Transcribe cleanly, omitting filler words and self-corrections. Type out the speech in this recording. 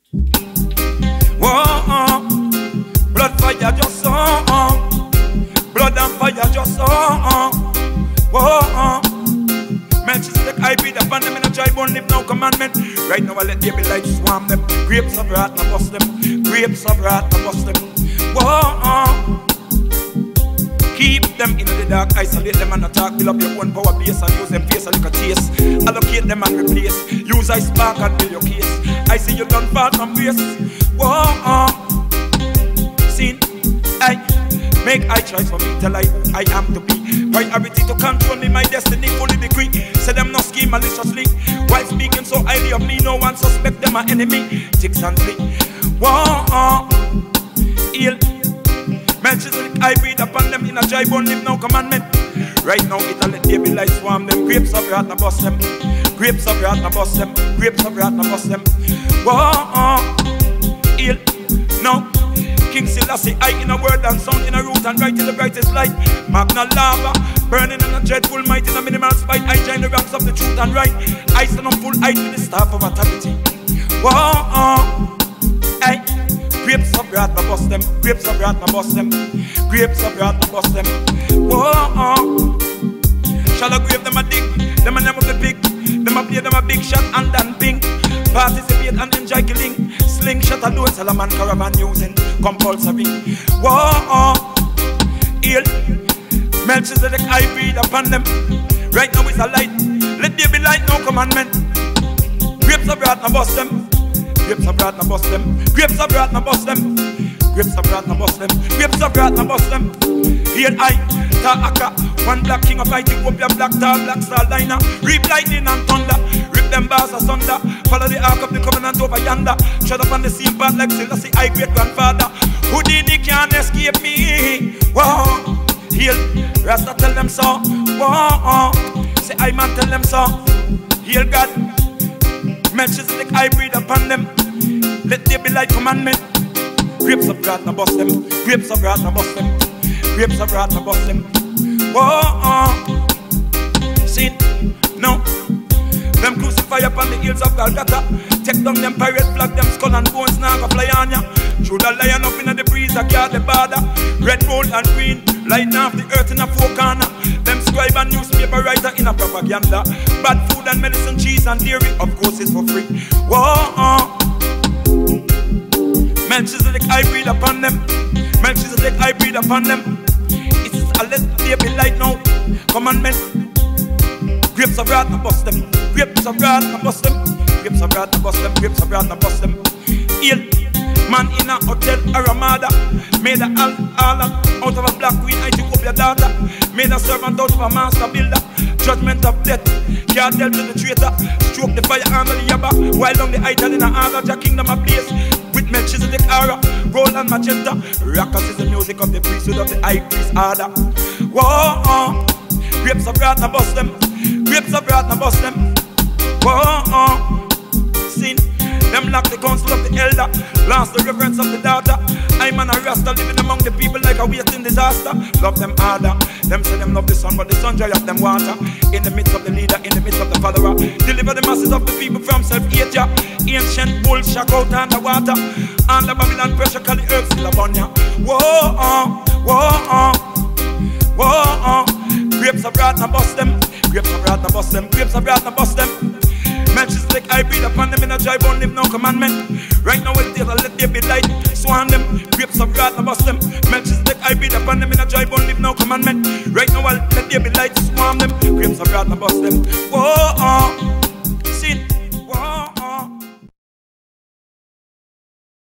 Whoa, blood fire just blood and fire just whoa, Melchizedek, I breathe upon them in a dry bone, live no commandment. Right now I let there be light swarm them. Grapes of wrath, I bust them. Grapes of wrath, I bust them. Whoa, keep them in the dark, isolate them and attack. Build up your own power base and use them face like a chase. Allocate them and replace. Use I spark and build your case. I see you done fall from grace. Whoa, sin, I make I choice for me, tell I who I am to be. Priority to control me, my destiny fully decree. Say them no scheme maliciously. While speaking so highly of me, no one suspect them an enemy. Ticks and flee. Whoa, heal. Melchizedek, I breathe upon them in a dry bone, live no commandment. Right now it'll let there be light swarm them. Grapes of wrath, I bust them. Grapes of wrath, I bust them. Grapes of wrath, I bust them. Whoa, heal. No. King Selassie, I in a word and sound, in a root and right in the brightest light. Magna lava, burning in a dreadful might, in a minimal spite. I join the ranks of the truth and right. I stand on full height with the staff of authority. Whoa, hey, grapes of wrath, I bust them. Grapes of wrath, I bust them. Grapes of wrath, I bust them. Whoa, shall I grave them a dick? Them a name of the pig. Them a play them a big shot and then ping. Participate and enjoy killing. Slingshot alone, Salaman caravan using compulsory. Whoa, heal. Melchizedek, I breathe upon them. Right now is a light. Let there be light, no commandment. Grapes of wrath, I bust them. Grapes of wrath, I bust them. Grapes of wrath, I bust them. Grapes of wrath, I bust them. Grapes of wrath, I bust them. Heal I, Ta'aka. One black king of Ethiopia, black star, black star liner. Reap lightning and thunder. Rip them bars asunder. Follow the ark of the covenant over yonder. Shut up on the same path like Selassie, I great grandfather. Who did he can't escape me? Whoa, heal. Rasta tell them so. Whoa, say I man tell them so. Heal God. Melchizedek, I breathe upon them. Let there be light commandment. Grapes of wrath, I bust them. Grapes of wrath, I bust them. Grapes of wrath, I bust them. Whoa, sin, no. Them crucify upon the hills of Golgotha. Take down them pirate flag, them skull and bones now go fly on ya. Through the lion up in the breeze, I guard the border. Red, gold and green, lighting off the earth in a four corner. Them scribe and newspaper writer in a propaganda. Bad food and medicine, cheese and dairy, of course it's for free. Whoa, Melchizedek, I breathe upon them. Melchizedek, I breathe upon them. It's a let there be light now. Commandment. Grapes of wrath, I bust them. Grapes of wrath, I bust them. Grapes of wrath, I bust them. Grapes of wrath, I bust them. Heal. Man in a hotel, a ramada. Made a Allah out of a black queen, I took up your daughter. Made a servant out of a master builder. Judgment of death, can't tell to the traitor. Stroke the fire and the yabba. While on the idol in a order, your kingdom a place. With Melchizedek aura, gold and magenta. Rockers is the music of the priesthood of the high priest order. Whoa, grapes of wrath, I bust them. Grapes of wrath, I bust them. Whoa, sin. Them lack the counsel of the elder. Lost the reverence of the daughter. I'm an Rasta living among the people like a waiting disaster. Love them harder. Them say them love the sun, but the sun dry up them water. In the midst of the leader, in the midst of the follower. Deliver the masses of the people from self-hate. Ancient bull shack out underwater. And the Babylon pressure call the herbs still upon ya. Whoa, whoa, whoa. Grapes of wrath, I bust them. Grapes of wrath, I bust them. Grapes of wrath, I bust them. Melchizedek, I breathe upon them in a dry bone, live no commandment. Right now it's there, let there be light, swarm them. Grapes of wrath, I bust them. Melchizedek, I breathe upon them in a dry bone, live no commandment. Right now let there be light, swarm them. Grapes of wrath, I bust them. Whoa,